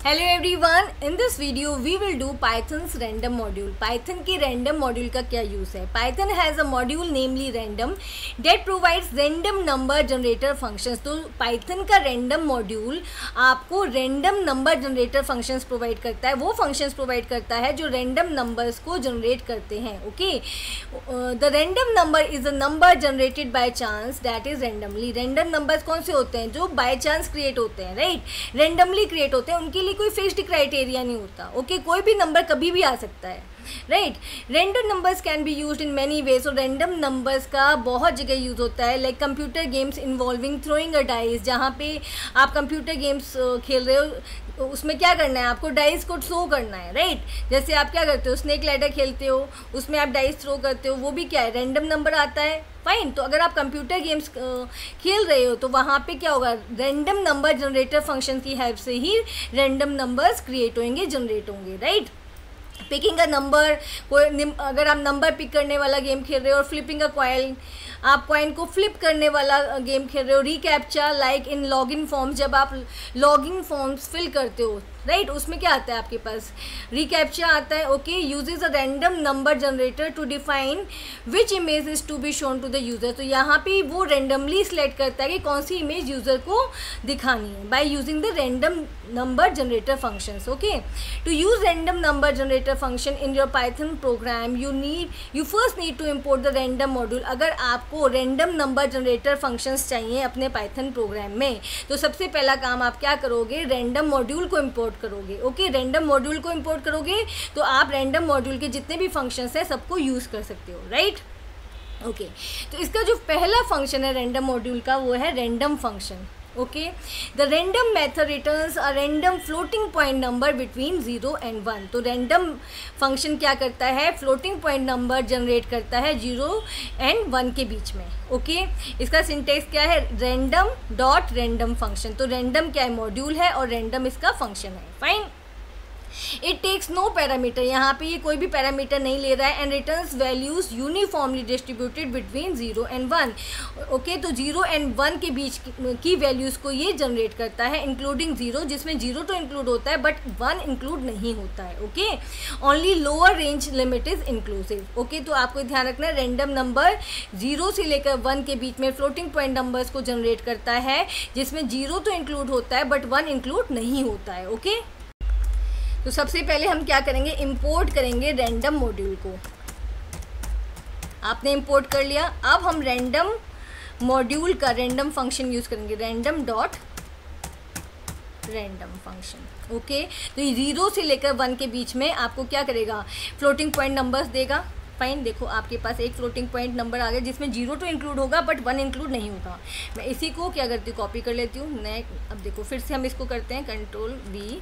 Hello everyone, in this video we will do Python's random module. Python की random module का क्या use है? Python has a module namely random that provides random number generator functions. तो Python का random module आपको random number generator functions provide करता है। वो फंक्शंस प्रोवाइड करता है जो रैंडम नंबर्स को जनरेट करते हैं। Okay, the random number is a number generated by chance that is randomly. Random numbers कौन से होते हैं? जो बाय चांस क्रिएट होते हैं, राइट, रैंडमली क्रिएट होते हैं। उनके लिए कोई फिक्स्ड क्राइटेरिया नहीं होता। ओके, कोई भी नंबर कभी भी आ सकता है, right. Random numbers can be used in many ways. और रैंडम नंबर्स का बहुत जगह यूज़ होता है, like computer games involving throwing a dice. जहाँ पे आप कंप्यूटर गेम्स खेल रहे हो, उसमें क्या करना है? आपको डाइस को थ्रो करना है, राइट। जैसे आप क्या करते हो, स्नेक लैडर खेलते हो, उसमें आप डाइस थ्रो करते हो, वो भी क्या है? रैंडम नंबर आता है। फाइन, तो अगर आप कंप्यूटर गेम्स खेल रहे हो तो वहाँ पे क्या होगा? रैंडम नंबर जनरेटर फंक्शन की हेल्प से ही रैंडम नंबर्स क्रिएट होंगे, जनरेट होंगे, राइट। पिकिंग अ नंबर, कोई अगर आप नंबर पिक करने वाला गेम खेल रहे हो, और फ्लिपिंग अ कॉइन, आप कॉइन को फ्लिप करने वाला गेम खेल रहे हो। ReCAPTCHA, like in login forms, जब आप लॉगिन फॉर्म्स फिल करते हो, राइट, उसमें क्या आता है आपके पास? रिकैप्चा आता है। Okay, uses a random number generator to define which image is to be shown to the user. तो यहाँ पे वो रैंडमली सिलेक्ट करता है कि कौन सी इमेज यूज़र को दिखानी है, by using the random number generator functions. Okay, to use random number generator function in your Python program you first need to import the random module. अगर आपको रैंडम नंबर जनरेटर फंक्शंस चाहिए अपने Python programme में, तो सबसे पहला काम आप क्या करोगे? रैंडम मॉड्यूल को इम्पोर्ट करोगे। ओके, रैंडम मॉड्यूल को इंपोर्ट करोगे तो आप रैंडम मॉड्यूल के जितने भी फंक्शंस हैं सबको यूज़ कर सकते हो, राइट। ओके, तो इसका जो पहला फंक्शन है रैंडम मॉड्यूल का, वो है random function. Okay, the random method returns a random floating point number between 0 and 1। तो रैंडम फंक्शन क्या करता है? फ्लोटिंग पॉइंट नंबर जनरेट करता है 0 and 1 के बीच में। ओके, इसका सिंटेक्स क्या है? Random dot random function. तो रैंडम क्या है? मॉड्यूल है, और रैंडम इसका फंक्शन है। Fine, it takes no parameter, यहाँ पे ये कोई भी पैरामीटर नहीं ले रहा है। And returns values uniformly distributed between 0 and 1। Okay, तो 0 and 1 के बीच की वैल्यूज़ को ये जनरेट करता है, इंक्लूडिंग 0, जिसमें 0 तो इंक्लूड होता है बट 1 इंक्लूड नहीं होता है। Okay, only lower range limit is inclusive. Okay, तो आपको ध्यान रखना है, रैंडम नंबर 0 से लेकर 1 के बीच में फ्लोटिंग पॉइंट नंबर्स को जनरेट करता है, जिसमें 0 तो इंक्लूड होता है बट 1 इंक्लूड नहीं होता है। ओके, तो सबसे पहले हम क्या करेंगे? इंपोर्ट करेंगे रैंडम मॉड्यूल को। आपने इंपोर्ट कर लिया। अब हम रैंडम मॉड्यूल का रैंडम फंक्शन यूज़ करेंगे, random dot random function. Okay, तो 0 से लेकर 1 के बीच में आपको क्या करेगा? फ्लोटिंग पॉइंट नंबर्स देगा। फाइन, देखो आपके पास एक फ्लोटिंग पॉइंट नंबर आ गया जिसमें 0 तो इंक्लूड होगा बट 1 इंक्लूड नहीं होगा। मैं इसी को क्या करती हूँ? कॉपी कर लेती हूँ। अब देखो फिर से हम इसको करते हैं, control V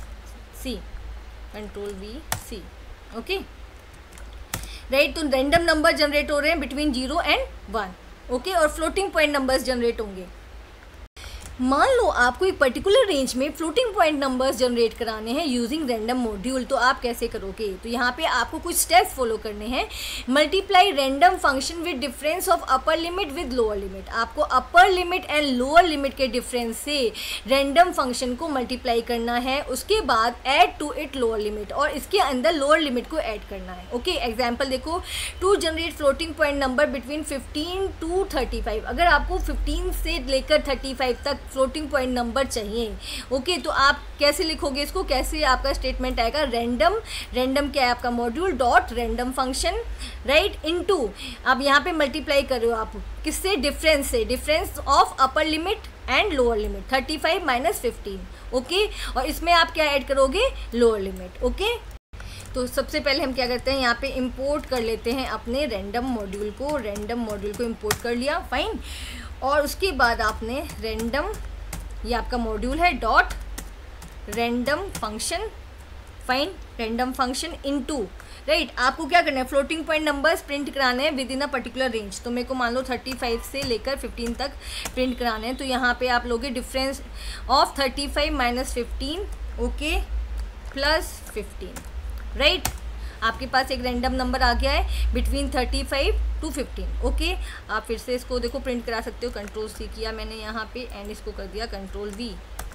C. Okay, right. तो रैंडम नंबर जनरेट हो रहे हैं बिटवीन 0 and 1। ओके, और फ्लोटिंग पॉइंट नंबर्स जनरेट होंगे। मान लो आपको एक पर्टिकुलर रेंज में फ्लोटिंग पॉइंट नंबर्स जनरेट कराने हैं यूजिंग रैंडम मॉड्यूल। तो आप कैसे करोगे? तो यहाँ पे आपको कुछ स्टेप्स फॉलो करने हैं। Multiply random function with difference of upper limit with lower limit. आपको upper limit and lower limit के डिफरेंस से रैंडम फंक्शन को मल्टीप्लाई करना है। उसके बाद add to it lower limit, और इसके अंदर लोअर लिमिट को ऐड करना है। ओके, एग्जाम्पल देखो, to generate floating point number between 15 to 35। अगर आपको 15 से लेकर 35 तक फ्लोटिंग पॉइंट नंबर चाहिए, ओके, तो आप कैसे लिखोगे इसको? कैसे आपका स्टेटमेंट आएगा? रैंडम क्या है आपका? Module dot random function, right, into, आप यहाँ पे मल्टीप्लाई कर रहे हो आप किससे? डिफरेंस से, difference of upper limit and lower limit, 35 - 15। Okay, और इसमें आप क्या ऐड करोगे? Lower limit. ओके, तो सबसे पहले हम क्या करते हैं? यहाँ पे इंपोर्ट कर लेते हैं अपने रैंडम मॉड्यूल को। रैंडम मॉड्यूल को इंपोर्ट कर लिया। फाइन, और उसके बाद आपने रैंडम, ये आपका मॉड्यूल है, dot random function. Fine, random function into, right, आपको क्या करना है? फ्लोटिंग पॉइंट नंबर्स प्रिंट कराने हैं within a particular range. तो मेरे को मान लो 35 से लेकर 15 तक प्रिंट कराने हैं। तो यहाँ पे आप लोगे difference of 35 - 15, okay, plus 15, right. आपके पास एक रैंडम नंबर आ गया है बिटवीन 35 to 15। ओके, आप फिर से इसको देखो प्रिंट करा सकते हो। कंट्रोल C किया मैंने यहाँ पे, एंड इसको कर दिया कंट्रोल V।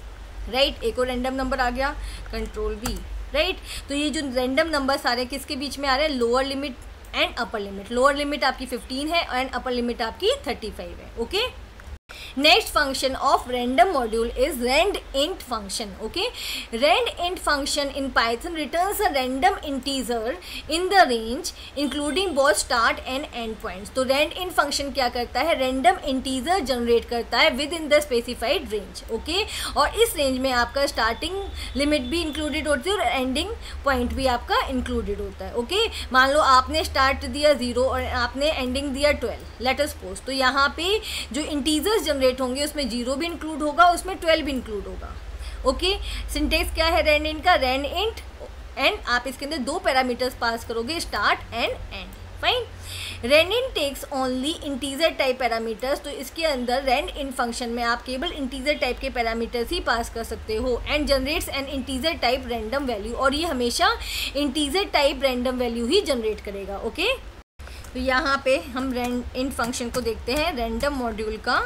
राइट। एक और रैंडम नंबर आ गया, कंट्रोल V, राइट। तो ये जो रैंडम नंबर सारे किसके बीच में आ रहे हैं, lower limit and upper limit. Lower limit आपकी 15 है एंड अपर लिमिट आपकी 35 है, okay. Next function of random module is rand_int function, okay. rand_int function in Python returns a random integer in the range including both start and end points. तो rand_int function क्या करता है, random integer generate करता है within the specified range, okay. और इस range में आपका स्टार्टिंग लिमिट भी इंक्लूडेड होती है और एंडिंग पॉइंट भी आपका इंक्लूडेड होता है, ओके। मान लो आपने स्टार्ट दिया 0 और आपने एंडिंग दिया 12, लेट अस सपोज। तो यहाँ पे जो इंटीजर्स जनरेट होंगे उसमें 0 भी इंक्लूड होगा, उसमें 12 भी इंक्लूड होगा, ओके। सिंटेक्स क्या है rand_int का, rand_int एंड आप इसके अंदर 2 पैरामीटर्स पास करोगे, start and end, fine. rand_int takes only integer type parameters. तो इसके अंदर rand_int फंक्शन में आप केवल इंटीजर टाइप के पैरामीटर्स ही पास कर सकते हो and generates an integer type random value, और ये हमेशा इंटीजर टाइप रैंडम वैल्यू ही जनरेट करेगा, ओके। तो यहाँ पे हम rand_int फंक्शन को देखते हैं, रैंडम मॉड्यूल का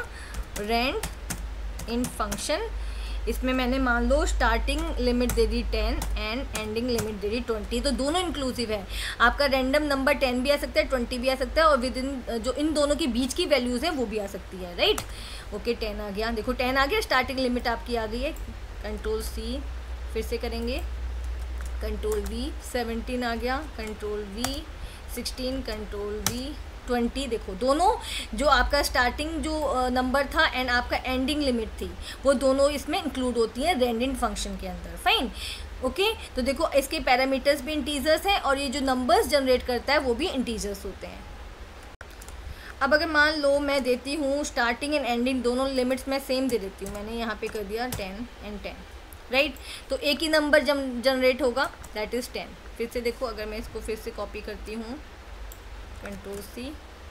rand_int फंक्शन। इसमें मैंने मान लो स्टार्टिंग लिमिट दे दी 10 एंड एंडिंग लिमिट दे दी 20, तो दोनों इंक्लूसिव है। आपका रैंडम नंबर 10 भी आ सकता है, 20 भी आ सकता है, और विद इन जो इन दोनों के बीच की वैल्यूज़ है वो भी आ सकती है, राइट, ओके। 10 आ गया, देखो 10 आ गया, स्टार्टिंग लिमिट आपकी आ गई है, कंट्रोल C, फिर से करेंगे, कंट्रोल V, 17 आ गया, कंट्रोल V, 16, कंट्रोल V, 20। देखो दोनों जो आपका स्टार्टिंग जो नंबर था एंड आपका एंडिंग लिमिट थी वो दोनों इसमें इंक्लूड होती हैं rand_int फंक्शन के अंदर, फाइन, ओके। तो देखो इसके पैरामीटर्स भी इंटीजर्स हैं और ये जो नंबर्स जनरेट करता है वो भी इंटीजर्स होते हैं। अब अगर मान लो मैं देती हूँ स्टार्टिंग एंड एंडिंग दोनों लिमिट्स मैं सेम दे देती हूँ, मैंने यहाँ पे कर दिया 10 एंड 10, राइट। तो एक ही नंबर जनरेट होगा, दैट इज़ 10। फिर से देखो, अगर मैं इसको फिर से कॉपी करती हूँ, कंट्रोल C,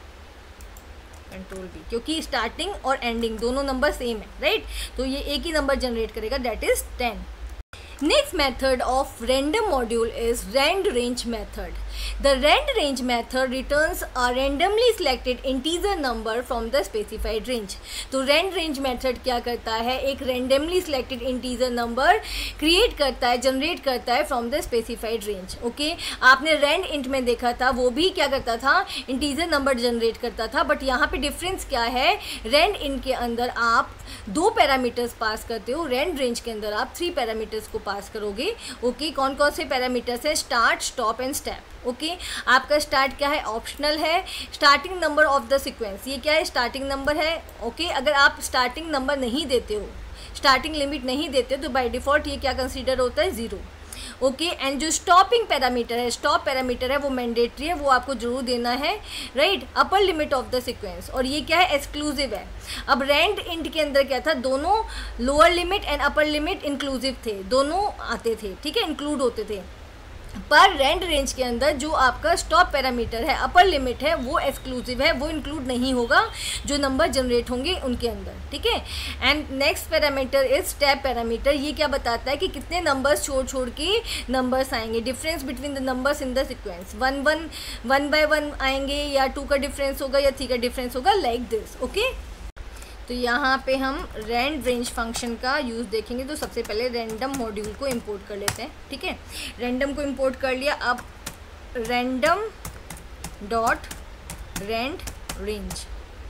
कंट्रोल V, क्योंकि स्टार्टिंग और एंडिंग दोनों नंबर सेम है, राइट। तो ये एक ही नंबर जनरेट करेगा, that is 10। Next method of random module is rand_range method. The rand_range method returns a randomly selected integer number from the specified range. तो rand_range method क्या करता है, एक randomly selected integer number create करता है, generate करता है from the specified range, okay? आपने rand_int में देखा था, वो भी क्या करता था, integer number generate करता था, बट यहाँ पे difference क्या है, rand_int के अंदर आप 2 पैरामीटर्स पास करते हो, rand_range के अंदर आप 3 पैरामीटर्स को पास करोगे, ओके। कौन कौन से पैरामीटर्स हैं, start, stop and step, okay. आपका स्टार्ट क्या है, ऑप्शनल है। Starting number of the sequence, ये क्या है, स्टार्टिंग नंबर है, ओके। अगर आप स्टार्टिंग नंबर नहीं देते हो, स्टार्टिंग लिमिट नहीं देते हो, तो बाय डिफ़ॉल्ट ये क्या कंसीडर होता है, 0, ओके। एंड जो स्टॉपिंग पैरामीटर है, स्टॉप पैरामीटर है, वो मैंडेटरी है, वो आपको जरूर देना है, right. Upper limit of the sequence, और ये क्या है, एक्सक्लूसिव है। अब rand_int के अंदर क्या था, दोनों lower limit and upper limit inclusive थे, दोनों आते थे, ठीक है, इंक्लूड होते थे। पर rand_range के अंदर जो आपका स्टॉप पैरामीटर है, अपर लिमिट है, वो एक्सक्लूसिव है, वो इंक्लूड नहीं होगा जो नंबर जनरेट होंगे उनके अंदर, ठीक है। And next parameter is step parameter. ये क्या बताता है कि कितने नंबर्स छोड़ के नंबर्स आएंगे, difference between the numbers in the sequence, 1 by 1 आएंगे, या 2 का डिफरेंस होगा, या 3 का डिफरेंस होगा, लाइक दिस, ओके। तो यहाँ पे हम rand_range फंक्शन का यूज़ देखेंगे। तो सबसे पहले रैंडम मॉड्यूल को इंपोर्ट कर लेते हैं, ठीक है। रैंडम को इंपोर्ट कर लिया, अब random dot rand_range,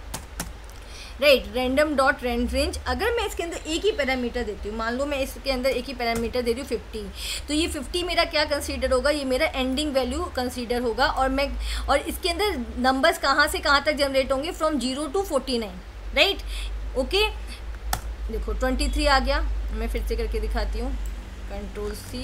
right, random dot rand_range। अगर मैं इसके अंदर एक ही पैरामीटर देती हूँ, मान लो मैं इसके अंदर एक ही पैरामीटर दे रही हूँ 50, तो ये 50 मेरा क्या कंसीडर होगा, ये मेरा एंडिंग वैल्यू कंसीडर होगा। और इसके अंदर नंबर्स कहाँ से कहाँ तक जनरेट होंगे, फ्रॉम 0 to 49, राइट, ओके। देखो 23 आ गया, मैं फिर से करके दिखाती हूँ, control C,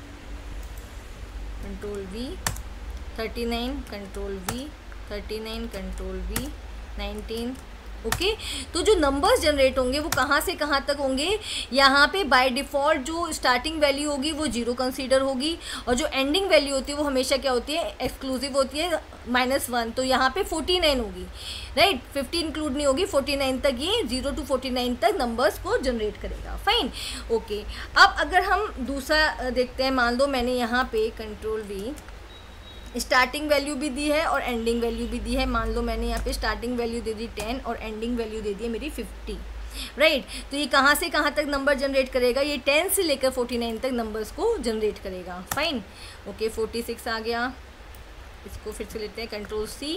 control V, 39, control V, 39, control V, 19, okay. तो जो नंबर्स जनरेट होंगे वो कहाँ से कहाँ तक होंगे, यहाँ पे बाय डिफ़ॉल्ट जो स्टार्टिंग वैल्यू होगी वो 0 कंसीडर होगी, और जो एंडिंग वैल्यू होती है वो हमेशा क्या होती है, एक्सक्लूसिव होती है, -1। तो यहाँ पे 49 होगी, राइट, 50 इंक्लूड नहीं होगी, 49 तक ये 0 to 49 तक नंबर्स को जनरेट करेगा, फाइन, ओके। अब अगर हम दूसरा देखते हैं, मान लो मैंने यहाँ पे कंट्रोल V स्टार्टिंग वैल्यू भी दी है और एंडिंग वैल्यू भी दी है। मान लो मैंने यहाँ पे स्टार्टिंग वैल्यू दे दी 10 और एंडिंग वैल्यू दे दी है मेरी 50, राइट। तो ये कहाँ से कहाँ तक नंबर जनरेट करेगा, ये 10 से लेकर 49 तक नंबर्स को जनरेट करेगा। फाइन, ओके 46 आ गया, इसको फिर से लेते हैं, control C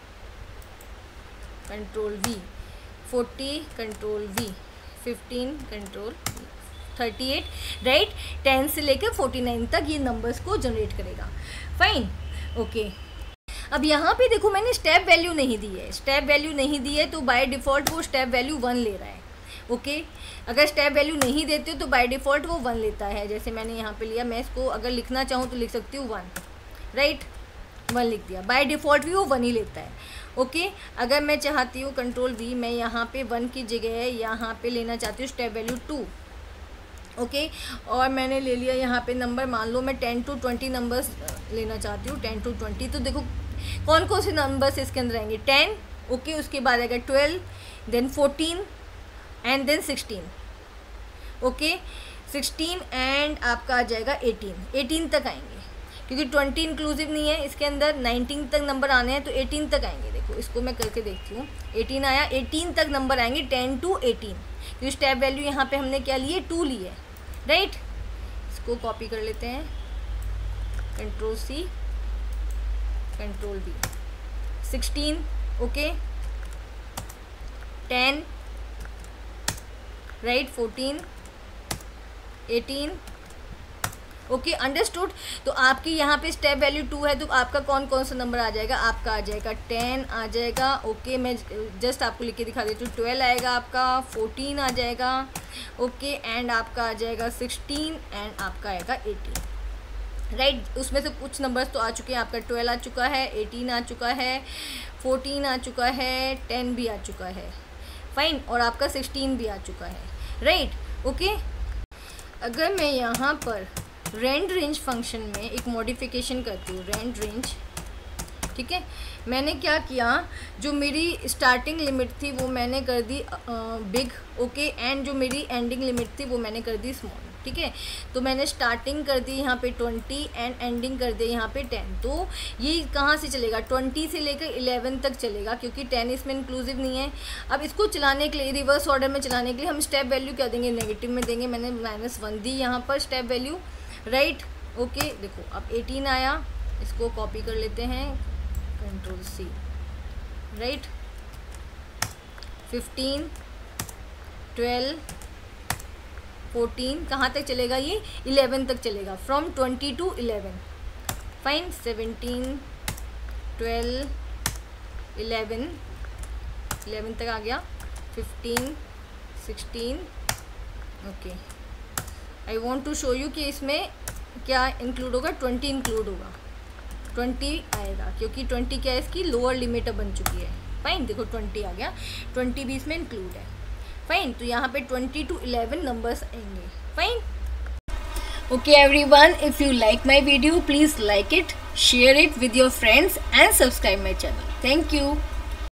control V, 40 control V, 15 control 38, right. 10 से लेकर 49 तक ये नंबर्स को जनरेट करेगा। Fine, okay. अब यहाँ पे देखो मैंने स्टेप वैल्यू नहीं दी है, स्टेप वैल्यू नहीं दी है तो बाय डिफ़ॉल्ट वो स्टेप वैल्यू 1 ले रहा है। ओके, अगर स्टेप वैल्यू नहीं देते हो तो बाय डिफ़ॉल्ट वो 1 लेता है। जैसे मैंने यहाँ पे लिया, मैं इसको अगर लिखना चाहूँ तो लिख सकती हूँ 1, राइट, 1 लिख दिया, बाय डिफ़ॉल्ट भी वो 1 ही लेता है। ओके, अगर मैं चाहती हूँ कंट्रोल V, मैं यहाँ पे 1 की जगह यहाँ पे लेना चाहती हूँ स्टेप वैल्यू 2। ओके, और मैंने ले लिया यहाँ पे नंबर, मान लो मैं 10 to 20 नंबर्स लेना चाहती हूँ, 10 to 20। तो देखो कौन कौन से नंबर्स इसके अंदर आएंगे, 10, ओके, उसके बाद आएगा 12, then 14 and then 16, okay, 16 and आपका आ जाएगा 18 तक आएंगे, क्योंकि 20 इंक्लूसिव नहीं है इसके अंदर, 19 तक नंबर आने हैं तो 18 तक आएंगे। देखो इसको मैं करके देखती हूँ, 18 आया, 18 तक नंबर आएंगे, 10 to 18, क्योंकि स्टेप वैल्यू यहाँ पे हमने क्या लिए, 2 ली है, राइट। इसको कॉपी कर लेते हैं, control C control V, 16, okay, 10, right, 14, 18, okay, understood. तो आपकी यहाँ पे स्टेप वैल्यू 2 है, तो आपका कौन कौन सा नंबर आ जाएगा, आपका आ जाएगा 10 आ जाएगा, ओके, मैं जस्ट आपको लिख के दिखा देती हूँ, 12 आएगा आपका, 14 आ जाएगा, ओके, एंड आपका आ जाएगा 16 एंड आपका आएगा 18, राइट। उसमें से कुछ नंबर्स तो आ चुके हैं, आपका 12 आ चुका है, 18 आ चुका है, 14 आ चुका है, 10 भी आ चुका है, फाइन, और आपका 16 भी आ चुका है, राइट, ओके। अगर मैं यहाँ पर रेंड रेंज फंक्शन में एक मॉडिफिकेशन करती हूँ, रेंड रेंज, ठीक है, मैंने क्या किया, जो मेरी स्टार्टिंग लिमिट थी वो मैंने कर दी बिग, ओके, एंड जो मेरी एंडिंग लिमिट थी वो मैंने कर दी स्मॉल, ठीक है। तो मैंने स्टार्टिंग कर दी यहाँ पे 20 एंड एंडिंग कर दी यहाँ पे 10। तो ये कहाँ से चलेगा, 20 से लेकर 11 तक चलेगा, क्योंकि 10 इसमें इंक्लूसिव नहीं है। अब इसको चलाने के लिए, रिवर्स ऑर्डर में चलाने के लिए हम स्टेप वैल्यू क्या देंगे, नेगेटिव में देंगे। मैंने -1 दी यहाँ पर स्टेप वैल्यू, राइट, ओके। देखो अब 18 आया, इसको कॉपी कर लेते हैं, कंट्रोल C, राइट, 15, 12, 14, कहाँ तक चलेगा ये, 11 तक चलेगा, फ्रॉम 20 to 11, फाइन, 17, 12, 11 तक आ गया, 15, 16, okay. I want to show you कि इसमें क्या इंक्लूड होगा, 20 इंक्लूड होगा, 20 आएगा, क्योंकि 20 क्या है, इसकी लोअर लिमिट बन चुकी है, फाइन। देखो 20 आ गया, 20 भी इसमें इंक्लूड है, फाइन। तो यहाँ पे 20 to 11 नंबर्स आएंगे, fine. Okay everyone, if you like my video please like it, share it with your friends and subscribe my channel. Thank you.